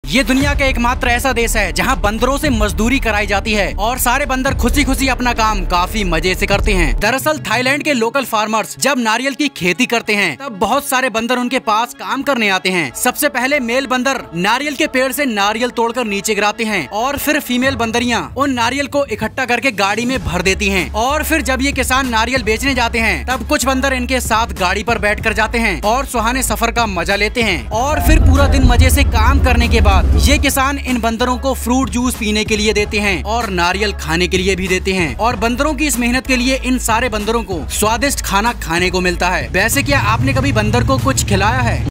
ये दुनिया का एकमात्र ऐसा देश है जहाँ बंदरों से मजदूरी कराई जाती है और सारे बंदर खुशी खुशी अपना काम काफी मजे से करते हैं। दरअसल थाईलैंड के लोकल फार्मर्स जब नारियल की खेती करते हैं तब बहुत सारे बंदर उनके पास काम करने आते हैं। सबसे पहले मेल बंदर नारियल के पेड़ से नारियल तोड़कर नीचे गिराते हैं और फिर फीमेल बंदरियां उन नारियल को इकट्ठा करके गाड़ी में भर देती हैं। और फिर जब ये किसान नारियल बेचने जाते हैं तब कुछ बंदर इनके साथ गाड़ी पर बैठ कर जाते हैं और सुहाने सफर का मजा लेते हैं। और फिर पूरा दिन मजे से काम करने के बाद ये किसान इन बंदरों को फ्रूट जूस पीने के लिए देते हैं और नारियल खाने के लिए भी देते हैं। और बंदरों की इस मेहनत के लिए इन सारे बंदरों को स्वादिष्ट खाना खाने को मिलता है। वैसे क्या आपने कभी बंदर को कुछ खिलाया है?